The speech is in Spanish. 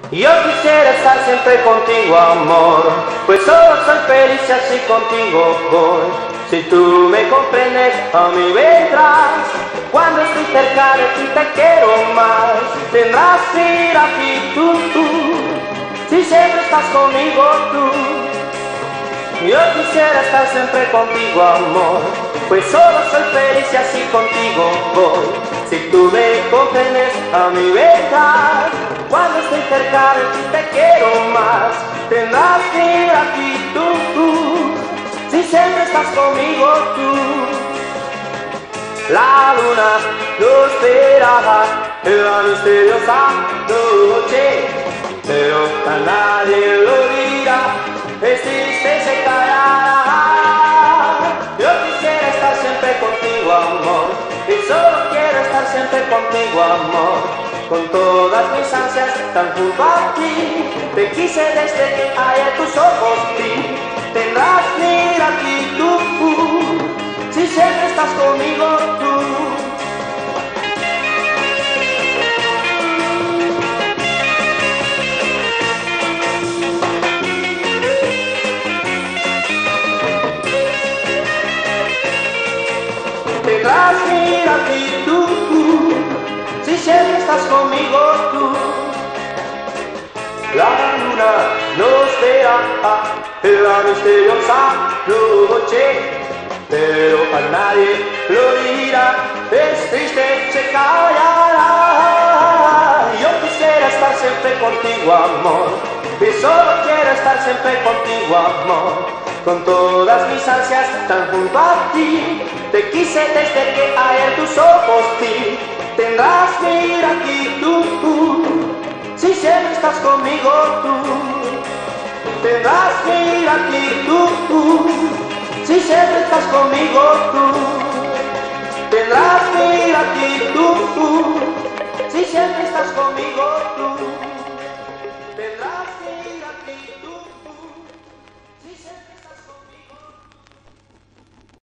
Yo quisiera estar siempre contigo, amor, pues solo soy feliz si así contigo voy. Si tú me comprendes, a mí vendrás. Cuando estoy cerca de ti te quiero más. Tendrás que ir aquí tú. Si siempre estás conmigo tú. Yo quisiera estar siempre contigo, amor, pues solo soy feliz y así contigo voy. Si tú me comprendes, a mí vendrás. Cuando estoy cerca de ti te quiero más. Tendrás que ir aquí tú. Si siempre estás conmigo tú. La luna no esperaba en la misteriosa noche, pero a nadie lo dirá, es triste se callará. Yo quisiera estar siempre contigo, amor, y solo quiero estar siempre contigo, amor. Con todas mis ansias tan junto a ti, te quise desde que ayer tus ojos vi. Tendrás que ir aquí tú, si siempre estás conmigo tú. Tendrás que ir aquí tú, si siempre estás conmigo tú. La luna nos verá en la misteriosa noche, pero a nadie lo dirá, es triste se callará. Yo quisiera estar siempre contigo, amor, y solo quiero estar siempre contigo, amor. Con todas mis ansias tan junto a ti, te quise desde que ayer tus ojos vi. Tendrás que ir aquí tú, si siempre estás conmigo tú. Tendrás que ir aquí tú, si siempre estás conmigo tú. Tendrás que ir aquí tú, si siempre estás conmigo tú. Tendrás que ir aquí tú.